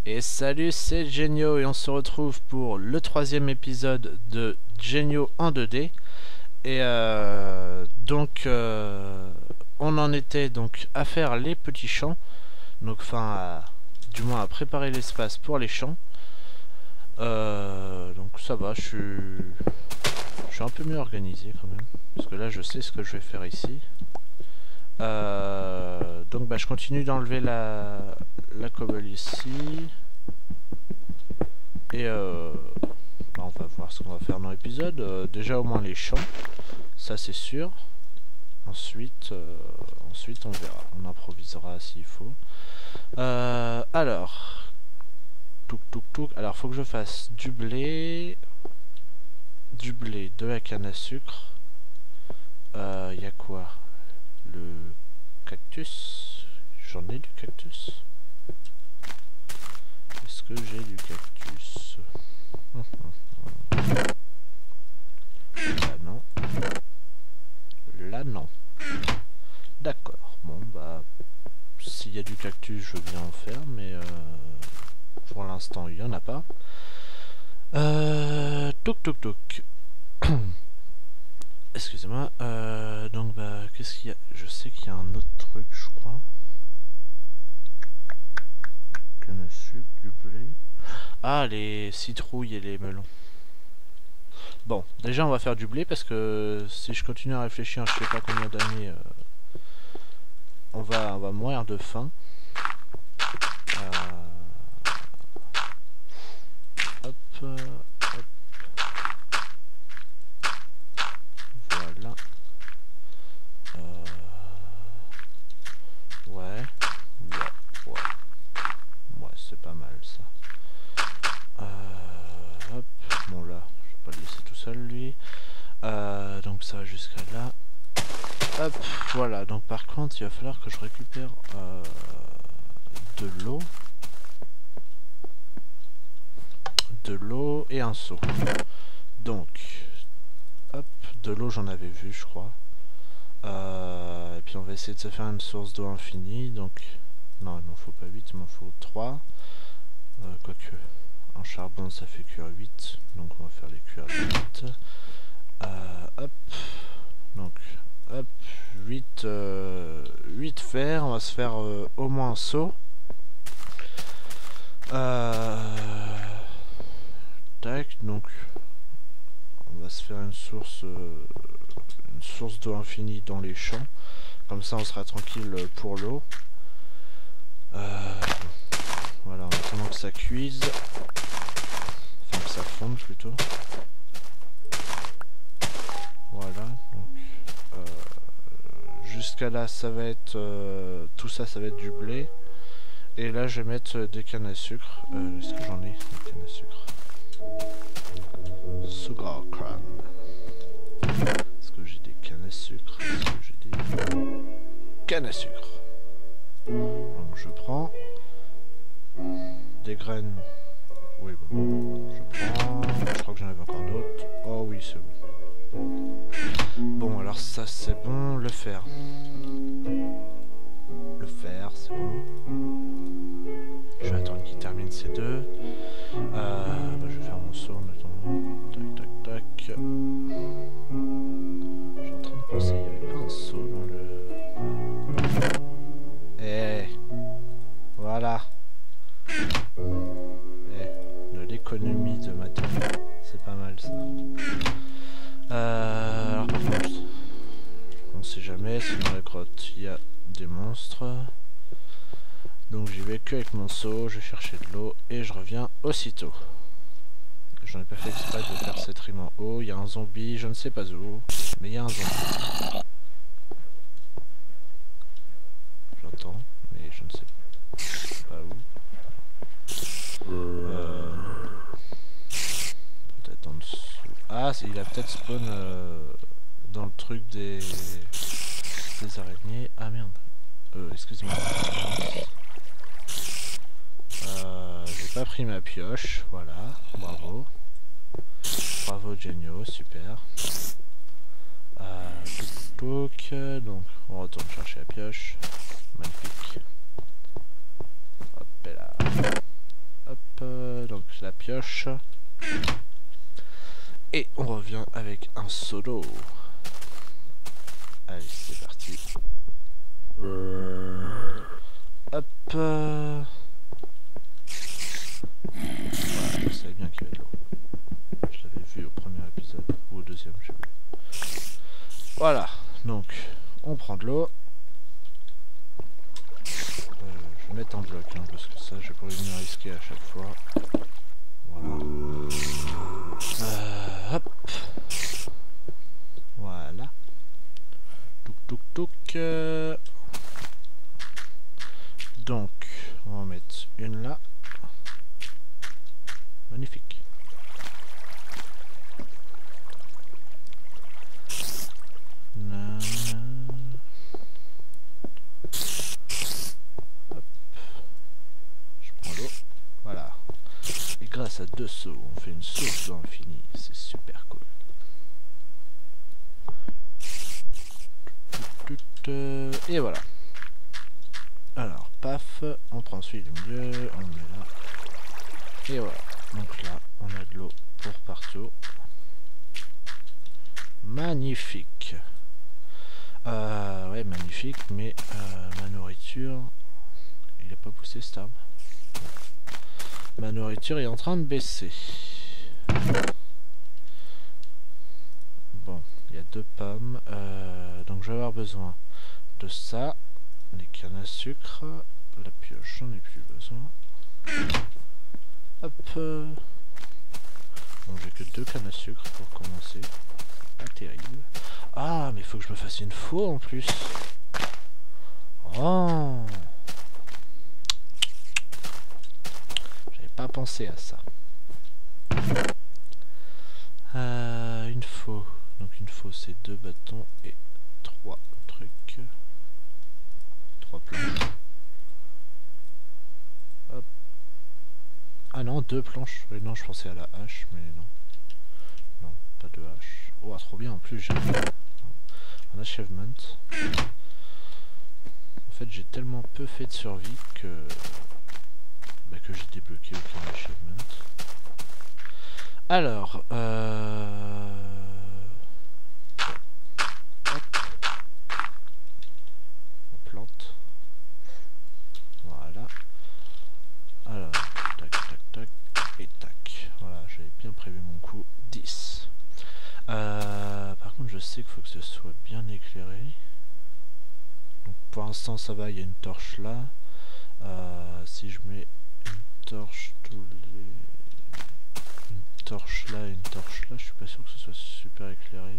Et salut, c'est Genio et on se retrouve pour le troisième épisode de Genio en 2D. Et on en était donc à faire les petits champs, donc du moins à préparer l'espace pour les champs. Donc ça va, je suis un peu mieux organisé quand même, parce que là je sais ce que je vais faire ici. Donc je continue d'enlever la cobble ici. Et on va voir ce qu'on va faire dans l'épisode. Déjà au moins les champs, ça c'est sûr. Ensuite on verra, on improvisera s'il faut. Alors, alors faut que je fasse du blé, de la canne à sucre. Il y a quoi? Le cactus. J'en ai du cactus. Est-ce que j'ai du cactus? Là non. Là non. D'accord. Bon s'il y a du cactus je veux bien en faire, mais pour l'instant il n'y en a pas. Excusez-moi. Donc qu'est-ce qu'il y a? Je sais qu'il y a un autre truc, je crois. Canne à sucre, du blé. Ah, les citrouilles et les melons. Bon, déjà on va faire du blé parce que si je continue à réfléchir, je sais pas combien d'années, on va mourir de faim. Hop. Voilà. Ouais, c'est pas mal ça. Hop, bon là, je vais pas le laisser tout seul lui. Donc ça va jusqu'à là. Hop, voilà. Donc par contre, il va falloir que je récupère de l'eau et un seau. Donc, hop, de l'eau j'en avais vu, je crois. Et puis on va essayer de se faire une source d'eau infinie. Donc, non, il m'en faut pas 8, il m'en faut 3. Quoique, en charbon ça fait cuire 8. Donc on va faire les cuire 8. Hop. Donc, hop, 8 fer. On va se faire au moins un seau. Tac, donc on va se faire une source d'eau infinie dans les champs. Comme ça on sera tranquille pour l'eau. Voilà, en attendant que ça cuise. Enfin que ça fonde plutôt. Voilà, donc jusqu'à là ça va être tout ça, ça va être du blé. Et là je vais mettre des cannes à sucre. Est-ce que j'en ai des cannes à sucre? Sugar crème. Est-ce que j'ai des cannes à sucre? Est-ce que j'ai des cannes à sucre? Donc je prends des graines. Oui bon. Je prends. Je crois que j'en avais encore d'autres. Oh oui c'est bon. Bon alors ça c'est bon. Le fer. Le fer c'est bon. Je vais attendre qu'il termine ces deux. Je vais faire mon saut en attendant. Tac tac tac. Je suis en train de penser, il n'y avait pas un saut dans le... Voilà. De l'économie de matériel. C'est pas mal ça. Alors par contre, on sait jamais si dans la grotte il y a des monstres. Donc j'y vais que avec mon seau, je vais chercher de l'eau et je reviens aussitôt. J'en ai pas fait exprès de faire cette rime en haut. Il y a un zombie, je ne sais pas où, mais il y a un zombie. J'entends, mais je ne sais pas où. Peut-être en dessous. Ah, il a peut-être spawn dans le truc des araignées. Ah merde. Excusez-moi. J'ai pas pris ma pioche, voilà, bravo. Bravo Genio, super. Donc on retourne chercher la pioche. Magnifique. Hop là. pioche. Et on revient avec un solo. Allez, c'est parti. Hop. Voilà, je savais bien qu'il y avait de l'eau. Je l'avais vu au premier épisode, ou au deuxième, je sais plus. Voilà, donc on prend de l'eau. Je vais mettre un bloc, hein, parce que ça, j'ai pas envie de me risquer à chaque fois. Voilà. Hop. Voilà. Touk touk touk. Donc, on va en mettre une là. Magnifique. Hop. Je prends l'eau. Voilà. Et grâce à 2 seaux, on fait une source d'eau infinie. C'est super cool. Et voilà. Alors, paf, on prend celui du milieu, on le met là. Et voilà. Donc là, on a de l'eau pour partout. Magnifique. Ouais, magnifique, mais ma nourriture... Il n'a pas poussé cet arbre. Ma nourriture est en train de baisser. Bon, il y a 2 pommes. Donc je vais avoir besoin de ça. Les cannes à sucre. La pioche, j'en ai plus besoin. Hop. Bon, j'ai que 2 cannes à sucre pour commencer. Pas terrible. Ah, mais il faut que je me fasse une faux en plus. Oh, j'avais pas pensé à ça. Une faux. Donc une faux, c'est 2 bâtons et 3 trucs. 3 planches. Hop. Ah non, 2 planches. Oui, non, je pensais à la hache, mais non. Non, pas de hache. Oh, trop bien, en plus j'ai un achievement. En fait, j'ai tellement peu fait de survie que j'ai débloqué aucun achievement. Alors, hop. On plante. Voilà. Alors, tac, tac, tac, et tac. Voilà, j'avais bien prévu mon coup. 10. Par contre, je sais qu'il faut que ce soit bien éclairé. Donc, pour l'instant, ça va, il y a une torche là. Si je mets une torche une torche là et une torche là, je suis pas sûr que ce soit super éclairé.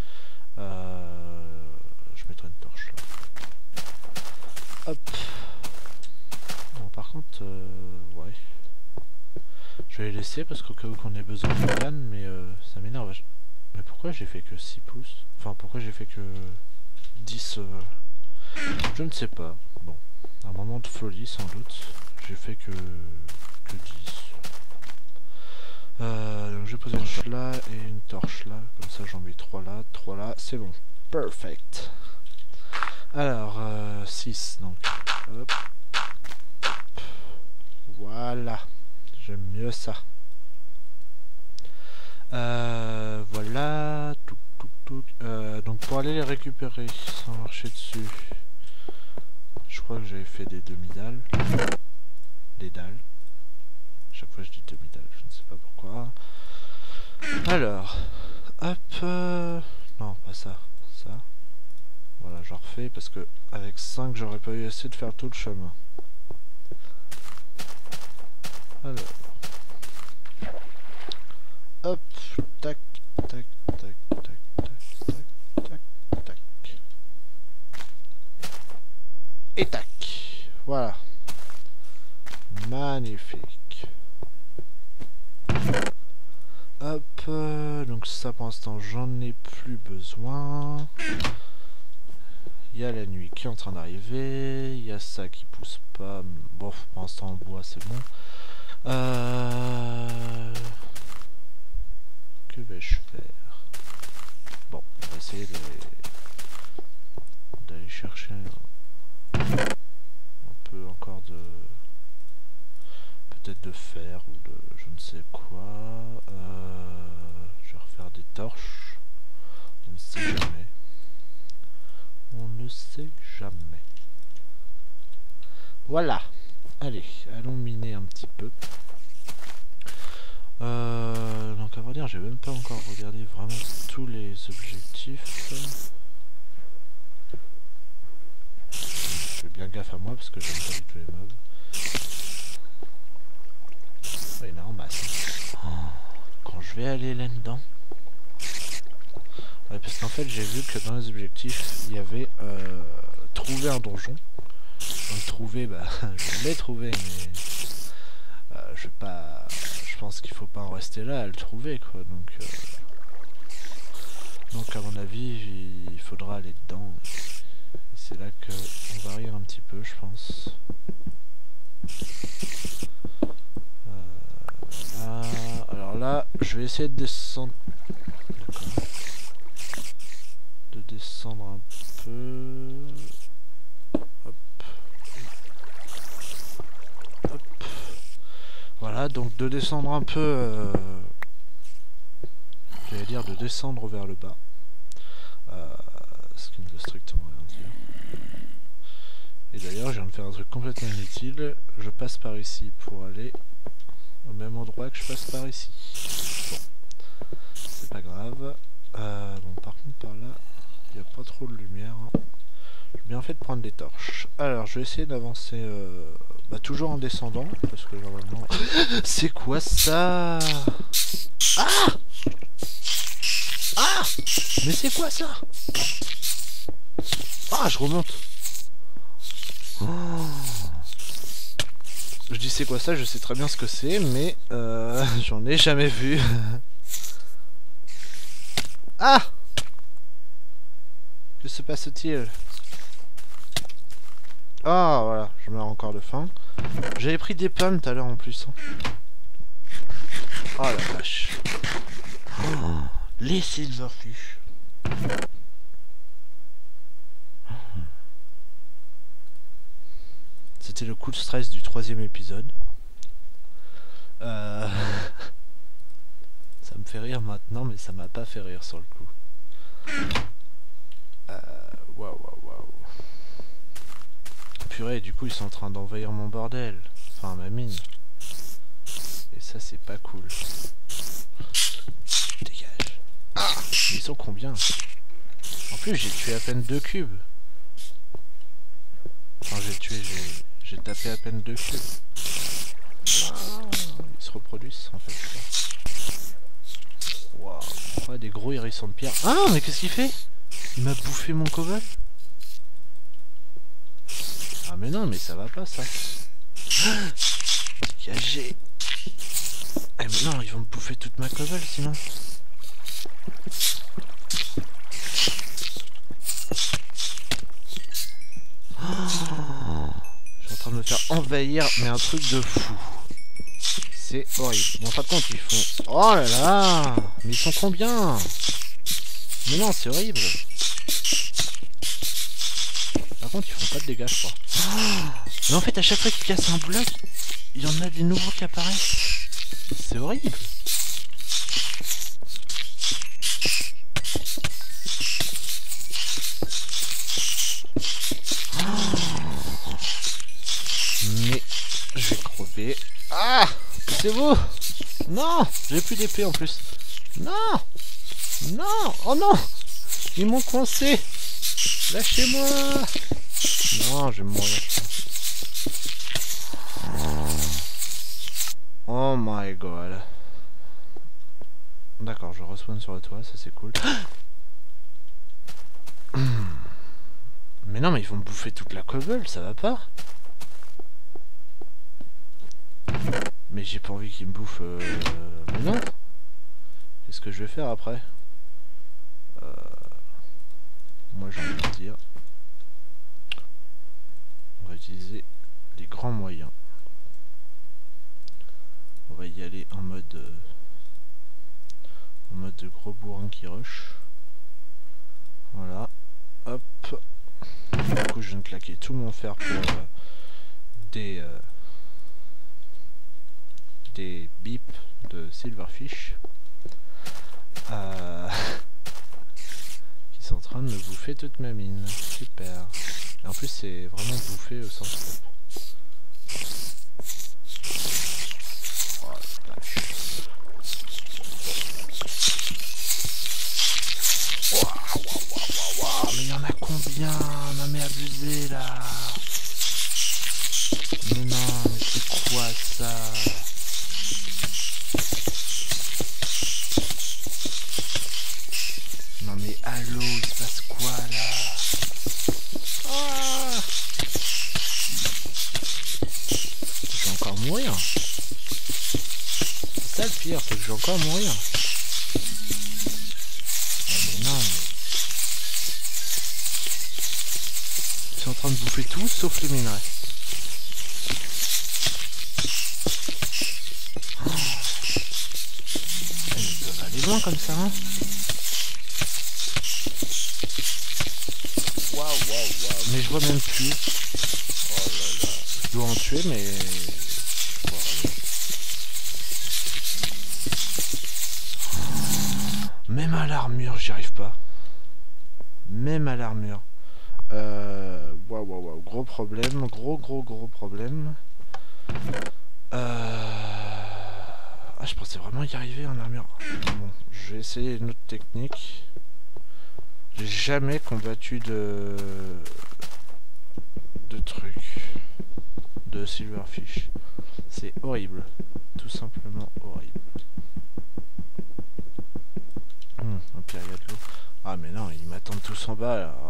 Je mettrai une torche là. Hop. Bon, par contre, ouais. Je vais les laisser parce qu'au cas où qu'on ait besoin de canne, mais ça m'énerve. Mais pourquoi j'ai fait que 6 pouces? Enfin, pourquoi j'ai fait que 10 je ne sais pas. Bon, un moment de folie sans doute. J'ai fait que 10. Donc je vais poser une torche là et une torche là. Comme ça j'en mets 3 là, c'est bon. Perfect. Alors, 6 donc. Hop. Voilà. J'aime mieux ça. Voilà. Donc pour aller les récupérer sans marcher dessus, je crois que j'avais fait des demi-dalles. Des dalles. Chaque fois je dis demi-dalles, je ne sais pas pourquoi. Alors, hop. Non, pas ça. Ça. Voilà, je refais parce que avec 5, j'aurais pas eu assez de faire tout le chemin. Alors. Hop. Tac, tac, tac, tac, tac, tac, tac, tac. Et tac. Voilà. Magnifique. Hop. Donc ça pour l'instant j'en ai plus besoin. Il y a la nuit qui est en train d'arriver. Il y a ça qui pousse pas. Bon, pour l'instant en bois c'est bon. Que vais-je faire? Bon, on va essayer d'aller chercher un peu encore de... peut-être de fer ou de je ne sais quoi. Je vais refaire des torches. On ne sait jamais. On ne sait jamais. Voilà. Allez, allons miner un petit peu. Donc à vrai dire, j'ai même pas encore regardé vraiment tous les objectifs. Je fais bien gaffe à moi parce que j'aime pas du tout les mobs. Il y en a en masse. Quand je vais aller là-dedans. Ouais, parce qu'en fait j'ai vu que dans les objectifs il y avait trouver un donjon. Donc trouver, bah je l'ai trouvé, mais je vais pas. Je pense qu'il faut pas en rester là à le trouver quoi. Donc à mon avis il faudra aller dedans. Et c'est là que on va rire un petit peu je pense. Voilà. Alors là je vais essayer de descendre. D'accord. De descendre un peu. Hop. Hop. Voilà, donc de descendre un peu. J'allais dire de descendre vers le bas. Ce qui ne veut strictement rien dire. Et d'ailleurs, je viens de faire un truc complètement inutile. Je passe par ici pour aller au même endroit que je passe par ici. Bon, c'est pas grave. Bon, par contre, par là, il n'y a pas trop de lumière. J'ai bien fait de prendre des torches. Alors, je vais essayer d'avancer toujours en descendant. Parce que normalement... C'est quoi ça? Ah! Ah! Mais c'est quoi ça? Ah, je remonte. Oh. Je dis c'est quoi ça? Je sais très bien ce que c'est, mais j'en ai jamais vu. Ah! Que se passe-t-il? Ah, voilà, je meurs encore de faim. J'avais pris des pommes tout à l'heure en plus. Hein. Oh la vache. Oh, les silverfish. C'était le coup de stress du 3e épisode. Ça me fait rire maintenant, mais ça m'a pas fait rire sur le coup. Waouh, waouh, waouh. Purée, du coup, ils sont en train d'envahir mon bordel. Enfin, ma mine. Et ça, c'est pas cool. Dégage. Ah, ils sont combien? En plus, j'ai tué à peine 2 cubes. Enfin, j'ai tapé à peine 2 cubes. Ah, ils se reproduisent, en fait. Waouh. Ouais, des gros hérissons de pierre. Ah, mais qu'est-ce qu'il fait? Il m'a bouffé mon cobble. Ah mais non, mais ça va pas ça. Dégagé. Eh mais non, ils vont me bouffer toute ma cobble sinon. Je suis en train de me faire envahir, mais un truc de fou. C'est horrible. Mais en fin de compte, ils font... Oh là là. Mais ils sont combien? Mais non, c'est horrible. Par contre, ils font pas de dégâts, je crois. Mais en fait, à chaque fois qu'ils cassent un bloc, il y en a des nouveaux qui apparaissent. C'est horrible. Mais je vais crever. Ah, c'est vous. Non, j'ai plus d'épée en plus. Non. Non. Oh non. Ils m'ont coincé. Lâchez-moi. Non, je vais mourir. Oh my god. D'accord, je respawn sur le toit, ça c'est cool. Mais non, mais ils vont me bouffer toute la cobble, ça va pas. Mais j'ai pas envie qu'ils me bouffent... Mais non. Qu'est-ce que je vais faire après? Moi j'ai envie de dire... On va utiliser les grands moyens. On va y aller en mode de gros bourrin qui rush. Voilà. Hop. Du coup je viens de claquer tout mon fer pour des des bips de Silverfish qui sont en train de me bouffer toute ma mine. Super. Et en plus c'est vraiment bouffé au sens propre. Mais il y en a combien? Non mais abusé là. Mais non, mais c'est quoi ça? Non mais allô, il se passe quoi là? Ah, je vais encore mourir. C'est ça le pire, c'est que je vais encore mourir. Mais non, mais... Ils sont en train de bouffer tout sauf les minerais. Ils peuvent aller loin comme ça, hein. Mais je vois même plus. Oh là là. Je dois en tuer, mais... Même à l'armure, j'y arrive pas. Même à l'armure. Waouh, gros problème. Gros problème. Ah, je pensais vraiment y arriver en armure. Bon, je vais essayer une autre technique. J'ai jamais combattu de trucs de Silverfish. C'est horrible, tout simplement horrible. Au pire il y a de l'eau. Ah mais non, ils m'attendent tous en bas là.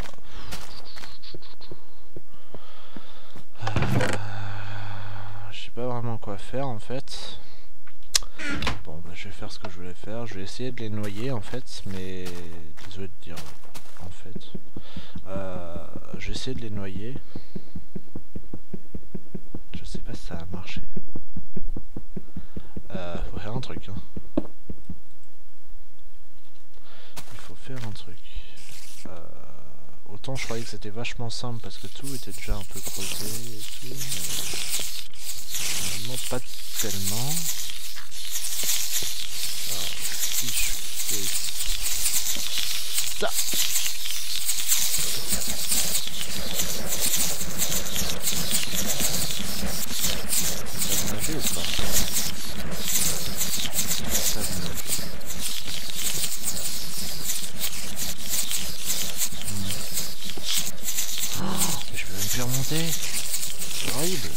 Je sais pas vraiment quoi faire en fait. Bon bah je vais faire ce que je voulais faire. Je vais essayer de les noyer en fait, mais désolé de dire en fait. Je vais essayer de les noyer. Je sais pas si ça a marché. Faut faire un truc hein. Il faut faire un truc. Autant je croyais que c'était vachement simple parce que tout était déjà un peu creusé et tout, mais finalement pas tellement. Alors, si je fais ça, ça va nager ou pas? Ça va nager. Je peux même plus remonter. C'est horrible.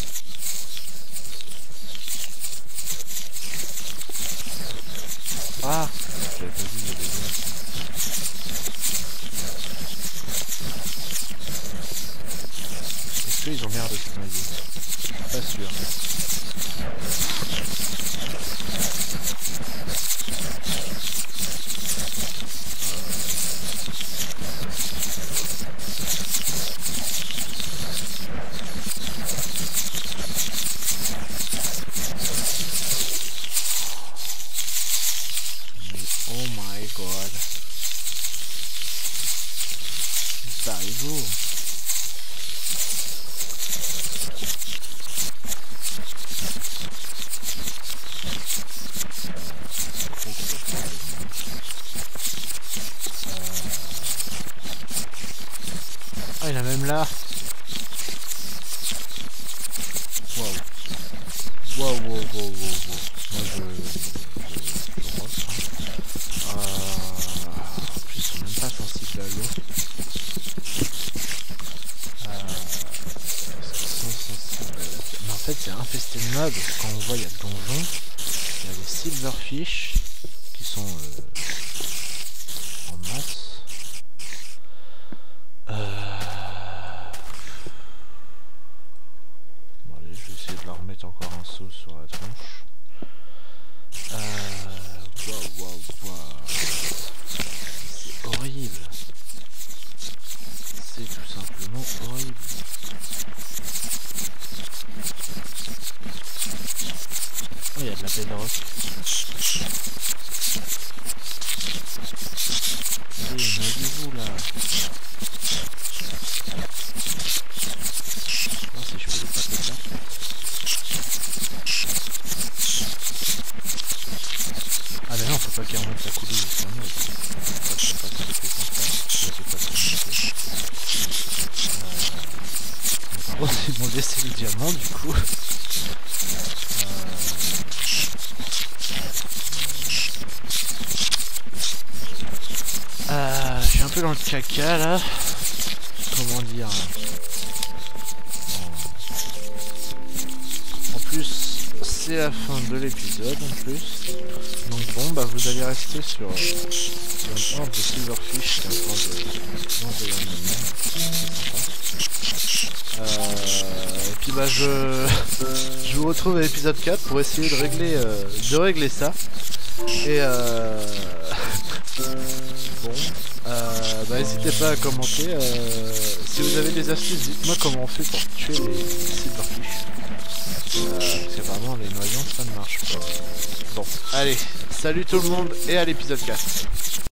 Ah, j'avais pas vu, il y avait des... Est-ce qu'ils ont l'air de se noyer? Je suis pas sûr. Oh my god. Ça arrive où? Ah, il y en a même là. Wow. Moi je rote. En plus ils sont même pas sensibles à l'eau. Est-ce qu'ils sont sensibles à la... Mais en fait c'est infesté de mobs. Quand on voit il y a le donjon, il y a les Silverfish qui sont en masse. Bon allez, je vais essayer de leur remettre encore un saut sur la tronche. Waouh. C'est horrible. C'est tout simplement horrible. Oh, il y a de la bedrock. Allez, noyez-vous là. Non, si je peux les taper là. le caca là. Comment dire? En plus, c'est la fin de l'épisode en plus. Donc bon, bah vous allez rester sur une horde de silverfish qui est en train d'envoyer un moment. Et puis bah je vous retrouve à l'épisode 4 pour essayer de régler ça. Et bon, bah n'hésitez pas à commenter. Si vous avez des astuces, dites-moi comment on fait pour tuer les silverfish. C'est vraiment les noyants, ça ne marche pas. Bon, allez, salut tout le monde et à l'épisode 4.